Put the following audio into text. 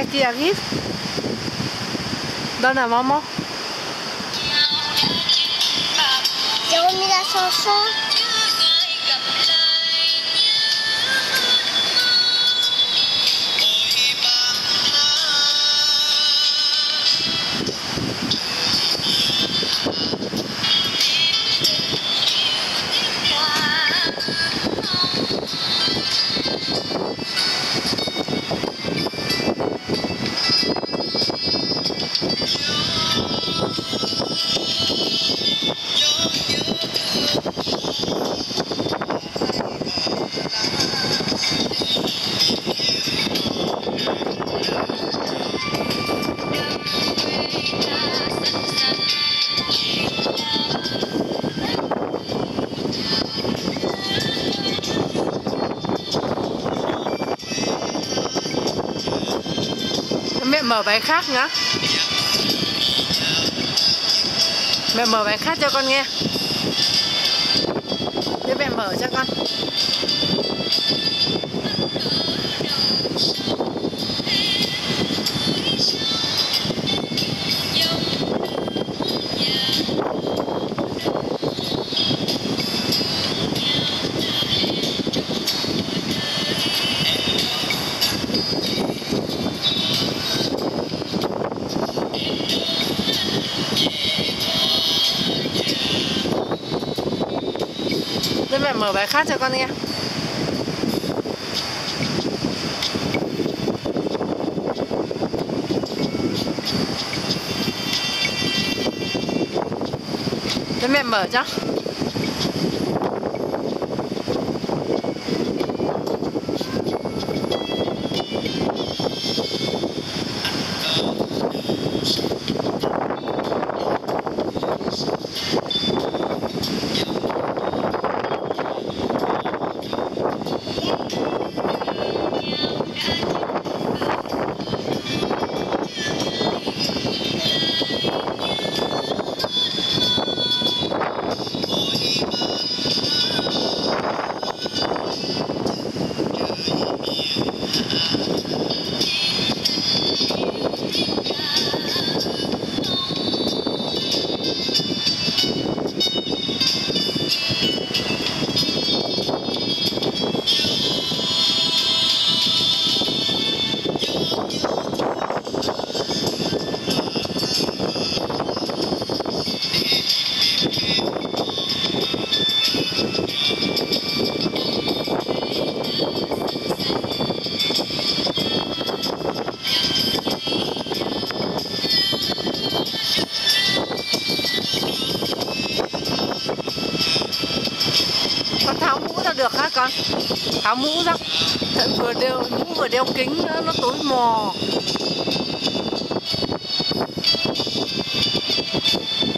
qui arrive. Donne à maman. J'ai remis la chanson. Mẹ mở bài khác nhá. Mẹ mở bài khác cho con nghe. Để mẹ mở cho con. Để mẹ mở bài khác cho con nghe. Để mẹ mở cho. Con tháo mũ ra được hả con? Tháo mũ ra. Vừa đeo mũ vừa đeo kính nữa, nó tối mò.